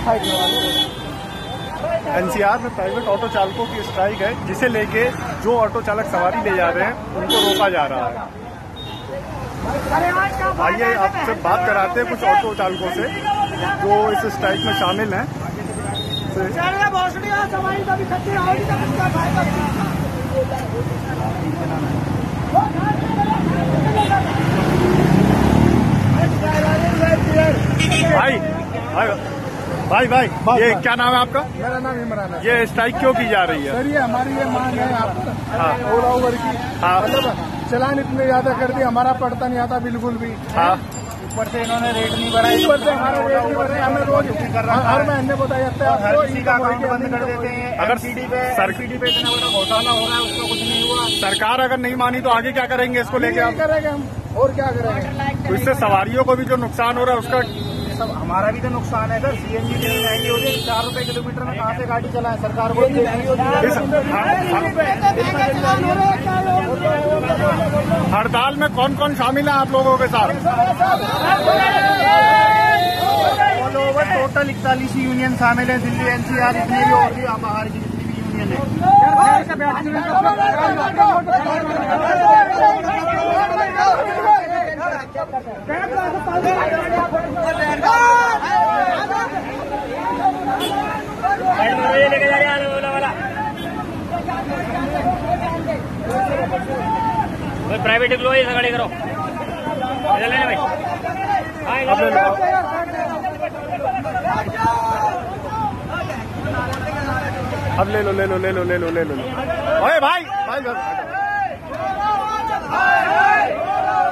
NCR में private auto चालकों की स्ट्राइक है, जिसे लेके जो ऑटो चालक सवारी ले जा रहे हैं उनको रोका जा रहा है। आइए आपसे बात कराते हैं कुछ ऑटो चालकों से जो इस स्ट्राइक में शामिल हैं। भाई भाई ये क्या नाम है आपका? मेरा नाम इमरान है। ये स्ट्राइक क्यों की जा रही है? सर ये हमारी ये मांग है आप ओला उबर की। मतलब चलान इतने ज्यादा कर दिए, हमारा पड़ता नहीं आता बिल्कुल भी। ऊपर से इन्होंने रेट नहीं बढ़ाई, ऊपर से हमारा रेट नहीं बढ़ाया। हमें रोज हर महीने बताया जाता है अकाउंट बंद कर देते हैं। अगर सब्सिडी पे इतना बड़ा घोटाला हो रहा है, उसका कुछ नहीं हुआ। सरकार अगर नहीं मानी तो आगे क्या करेंगे इसको लेके? आप करेंगे हम और क्या करेंगे? तो इससे सवारियों को भी जो नुकसान हो रहा है उसका सब हमारा भी तो नुकसान है सर। सीएनजी इतनी महंगी हो रही है, 4 रुपए किलोमीटर में कहाँ से गाड़ी चलाएं? सरकार को हड़ताल में कौन कौन शामिल है आप लोगों के साथ? ऑल ओवर टोटल 41 यूनियन शामिल है। दिल्ली एनसीआर जितनी भी और भी बाहर की जितनी भी यूनियन है। लेके जा रहे वाला प्राइवेट लो ऐसा गाड़ी करो भाई। अब ले लो ले लो ले लो ले लो ले लो। ओए भाई भाई